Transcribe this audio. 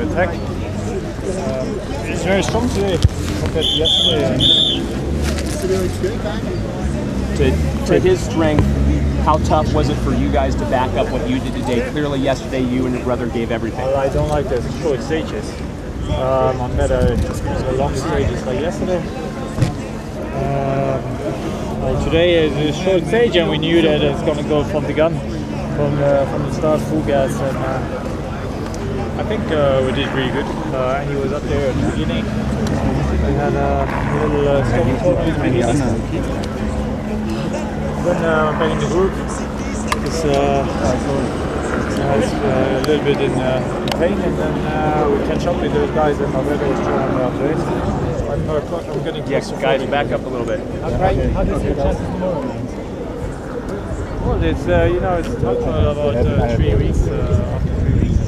to attack. It's very strong today compared to yesterday. To his strength, how tough was it for you guys to back up what you did today? Clearly yesterday you and your brother gave everything. Well, I don't like the short stages. I'm better the long stages like yesterday. Today is a short stage and we knew that it's going to go from the gun, from the start, full gas. And I think we did really good. And he was up there at the beginning. We had a little storm talk at the beginning. Then back in the group, it's a little bit in pain, and then we catch up with those guys and my brother is trying to place. I'm getting guys, back up a little bit. How does your chances tomorrow, man? Well, it's it's talked about 3 weeks after 3 weeks.